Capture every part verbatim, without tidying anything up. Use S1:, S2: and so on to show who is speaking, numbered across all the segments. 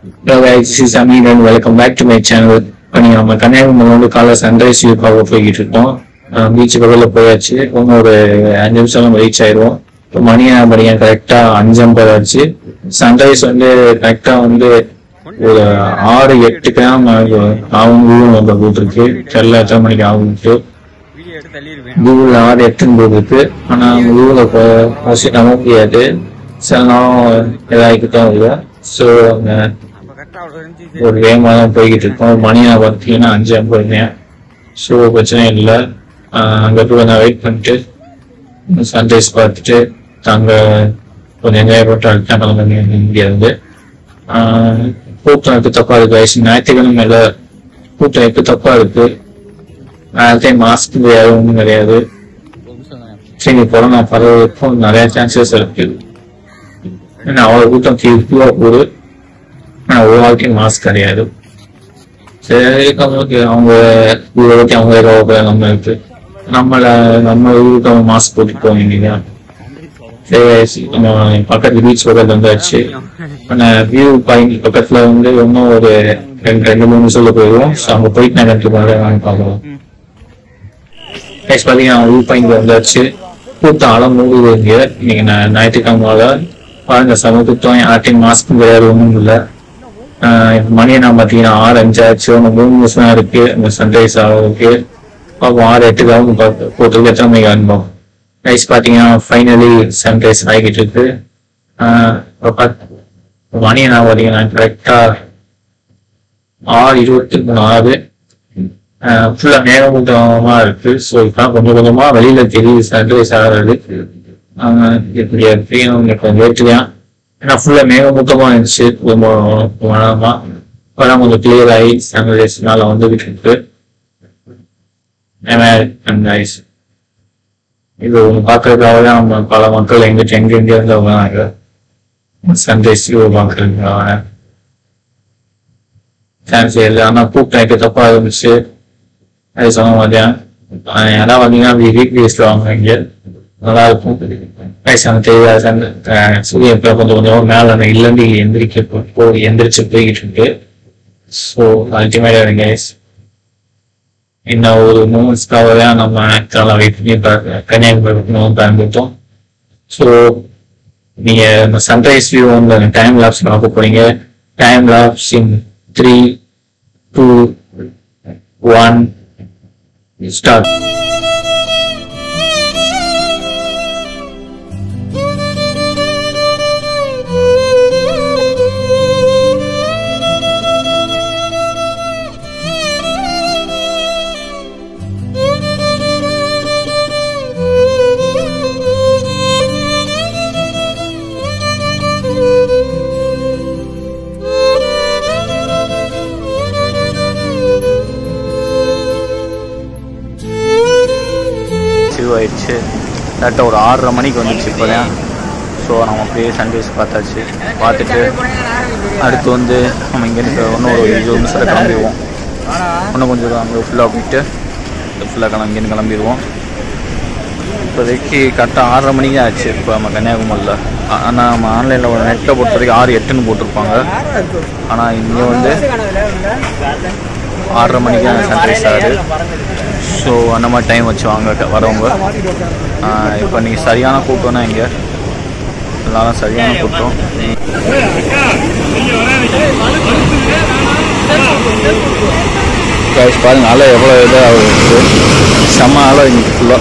S1: Hello guys, this is Amin and welcome back to my channel. இப்போ நம்ம கன்னியாகுமரி வந்து காலை சன்ரைஸ் வியூ பார்க்க போய்கிட்டு இருக்கோம். பீச் பக்கத்தில் போயாச்சு. இன்னும் ஒரு அஞ்சு நிமிஷம் ரீச் ஆயிடுவோம். இப்போ மணியா மணியா கரெக்டா அஞ்சு ஐம்பது ஆச்சு. சன்ரைஸ் வந்து கரெக்டா வந்து ஒரு ஆறு எட்டு கிராம் ஆகும் நம்ம போட்டிருக்கு. தெரியல எத்தனை மணிக்கு ஆகும்ட்டு கூகுள் ஆறு எட்டுன்னு போட்டிருக்கு. ஆனா கூகுள மோஸ்ட்லி நம்ப முடியாது. சில நாளும் ஏதாக்கிட்டோம் இல்லை. ஸோ ஒரு வேகமாக தான் போய்கிட்டு இருக்கோம். மணியா பார்த்தீங்கன்னா அஞ்சு ஐம்பதுங்க. ஸோ பிரச்சனை இல்லை. அங்கே போய் கொஞ்சம் வெயிட் பண்ணிட்டு சன்ரைஸ் பார்த்துட்டு அங்க கொஞ்சம் என்ஜாய் பண்ணிட்டு அடுத்த கிளம்ப முடியாது. கூட்டம் எப்போ தப்பா இருக்கு வயசு ஞாயிற்றுக்கிழமையில கூட்டம் எப்போ தப்பா இருக்கு. டைம் மாஸ்க் கிடையாது, ஒன்றும் கிடையாது. சரி கொரோனா பரவலுக்கும் நிறைய சான்சஸ் இருக்கு. ஏன்னா அவ்வளோ கூட்டம் கியூவா போகுது. ஆனால் ஒரு வாழ்க்கையும் மாஸ்க் கிடையாது. சரி நம்மளுக்கு அவங்க ஊரை பற்றி அவங்க ஏதாவது நம்ம இருக்கு. நம்மள நம்ம ஊருக்கு அவங்க மாஸ்க் போட்டு போக வேண்டியதா. சரி நம்ம பக்கத்து பீச் பக்கத்துல வந்தாச்சு. வியூ பாயிண்ட் பக்கத்துல வந்து இன்னும் ஒரு ரெண்டு ரெண்டு மூணு சொல்ல போயிடுவோம். ஸோ அங்கே போயிட்டு நான் ரெண்டு மாதிரி வாங்கி பார்க்கலாம். நெக்ஸ்ட் பார்த்தீங்கன்னா வியூ பாயிண்ட் வந்தாச்சு. கூட்டம் அளவு மூடுது இங்கே. இன்னைக்கு நான் ஞாயிற்றுக்கிழமை பாருங்க சமூகத்துவம் யார்ட்டையும் மாஸ்க்கும் கிடையாது, ஒன்றும் இல்லை. மணியை நான் பார்த்தீங்கன்னா ஆறு அஞ்சாச்சு. ஒன்று மூணு நிமிஷம் தான் இருக்கு இந்த சன்ரைஸ் ஆகிறதுக்கு. பார்ப்போம் ஆறு எட்டுக்காவது பார்த்து போட்டுருக்கு எத்தனை மணிக்கு அனுப்போம். ரைஸ் பார்த்தீங்கன்னா ஃபைனலி சன்ரைஸ் ஆகிட்டு இருக்கு. மணியை நான் பார்த்தீங்கன்னா கரெக்டா ஆறு இருபத்தி மூணு ஆறு ஃபுல்லா மேகமூட்டமா இருக்கு. ஸோ இப்போ கொஞ்சம் கொஞ்சமா வெளியில தெரியுது சன்ரைஸ் ஆகிறது. இப்படி இருக்கு கொஞ்சம் லேட்டுதான். ஏன்னா ஃபுல்லா மேகமூட்டமா இருந்துச்சு. ரொம்ப மனமா இப்பதான் கொஞ்சம் கிளியர் ஆகி சன்ரைஸ் மேல வந்துகிட்டு இருக்கு. இது ஒன்று பார்க்கறதுக்காக தான் நம்ம பல மக்கள் எங்கிட்ட எங்க எங்க இருந்து வராங்க சன்ரைஸ் வியூ பார்க்கறதுக்காக. சான்ஸ் இல்லை. ஆனா கூட்டம் எனக்கு தப்பா இருந்துச்சு. அது சொன்ன மாதிரியா ஏன்னா பார்த்தீங்கன்னா வீக் டேஸ்ல வாங்க இங்க நல்லா இருக்கும். வயசான தெரியாத சூரியன் கொஞ்சம் கொஞ்சம் மேல அந்த இல்லந்து எந்திரிக்க போய் எந்திரிச்சு போய்கிட்டு இருக்கு. ஸோ அல்டிமேட்டா இருங்க. இன்னும் ஒரு மூமெண்ட்ஸ்க்காக தான் நம்ம வெயிட் பண்ணி கன்னியாகுமரி பயன்படுத்தோம். ஸோ நீங்க இந்த சன்ரைஸ் வியூ வந்து டைம் லாப்ஸ் பார்க்க போறீங்க. Time lapse in three two one start. ஆயிடுச்சு. கரெக்டாக ஒரு ஆறரை மணிக்கு வந்துச்சு இப்போதான். ஸோ நம்ம அப்படியே சன்ரைஸ் பார்த்தாச்சு. பார்த்துட்டு அடுத்து வந்து நம்ம இங்கேருந்து இன்னும் ஒரு இருபது நிமிஷத்தில் கிளம்பிடுவோம். இன்னும் கொஞ்சம் அங்கே ஃபுல்லாக போயிட்டு ஃபுல்லாக கிளம்பி இங்கேருந்து கிளம்பிடுவோம். இப்போதைக்கு கரெக்டாக ஆறரை மணிக்கு ஆச்சு இப்போ நம்ம கன்னியாகுமரியில். ஆனால் நம்ம ஆன்லைனில் ஒரு நெட்டை பொறுத்த வரைக்கும் ஆறு எட்டுன்னு போட்டிருப்பாங்க. ஆனால் இங்கே வந்து ஆறரை மணிக்கு தான் சன்ரைஸ் ஆகுது. ஸோ அந்த மாதிரி டைம் வச்சு வாங்க வரவங்க. இப்போ நீங்கள் சரியான கூட்டம்னா இங்கே எல்லாரும் சரியான கூட்டம். பாருங்க அலை எவ்வளோ இதாக இருக்குது. செம்ம அலை இன்னைக்கு ஃபுல்லாக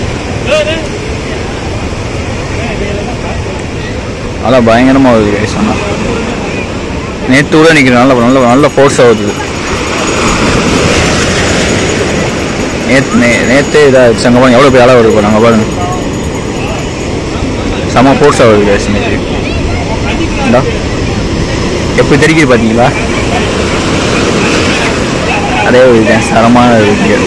S1: அலை பயங்கரமாக வருது கைஸ். ஆனால் நேற்று கூட நிற்கிறேன். நல்ல நல்ல நல்ல ஃபோர்ஸ் ஆகுது. நேற்று நே நேற்றே இதாகிடுச்சு. அங்கே பாருங்க எவ்வளோ பேர் அளவு இருக்கும். நாங்கள் பாருங்க செம்ம ஃபோர்ஸ் ஆகுது கேஸ் இன்னைக்கு. இந்தா எப்படி தெரிக்குது பார்த்தீங்களா? அதே ஒரு இது தரமான இருக்கு.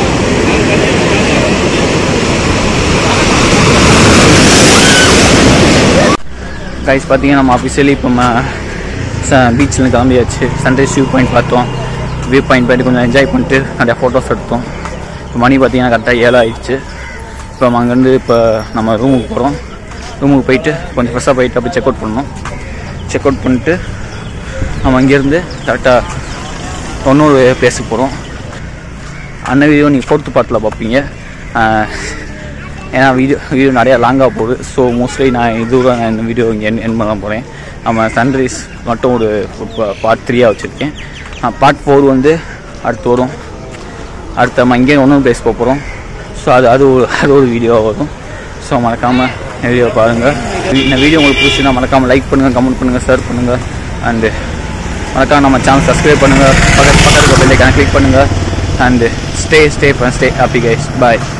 S1: கைஸ் பார்த்தீங்கன்னா நம்ம அஃபிஷியலி இப்போ பீச்சில் கிளம்பியாச்சு. சன்ரைஸ் வியூ பாயிண்ட் பார்த்தோம். வியூ பாயிண்ட் போய்ட்டு கொஞ்சம் என்ஜாய் பண்ணிட்டு நிறையா ஃபோட்டோஸ் எடுத்தோம். இப்போ மணி பார்த்தீங்கன்னா கரெக்டாக ஏழு ஆயிடுச்சு. இப்போ நம்ம அங்கேருந்து இப்போ நம்ம ரூமுக்கு போகிறோம். ரூமுக்கு போயிட்டு கொஞ்சம் ஃப்ரெஷ்ஷாக போயிட்டு அப்படி செக் அவுட் பண்ணணும். செக் அவுட் பண்ணிட்டு
S2: நம்ம இங்கேருந்து கரெக்டாக இன்னொரு பிளேஸுக்கு போகிறோம். அந்த வீடியோ நீங்கள் ஃபோர்த்து பார்ட்டில் பார்ப்பீங்க. ஏன்னா வீடியோ வீடியோ நிறையா லாங்காக போகுது. ஸோ மோஸ்ட்லி நான் இதுவரை நான் இந்த வீடியோ இங்கே என் என் பண்ண போகிறேன். நம்ம சன்ரைஸ் மட்டும் ஒரு பார்ட் த்ரீயாக வச்சுருக்கேன். பார்ட் ஃபோர் வந்து அடுத்து வரும். அடுத்து நம்ம இங்கே ஒன்றும் பிளேஸ் போக போகிறோம். ஸோ அது அது ஒரு அது ஒரு வீடியோவாக வரும். ஸோ மறக்காமல் வீடியோ பாருங்கள். இந்த வீடியோ உங்களுக்கு பிடிச்சின்னா மறக்காமல் லைக் பண்ணுங்கள், கமெண்ட் பண்ணுங்கள், ஷேர் பண்ணுங்கள். அண்டு மறக்காம நம்ம சேனல் சப்ஸ்கிரைப் பண்ணுங்கள். பக்கத்து பக்கத்துக்கு பெல் ஐகானை கிளிக் பண்ணுங்கள். And stay stay stay happy guys. Bye.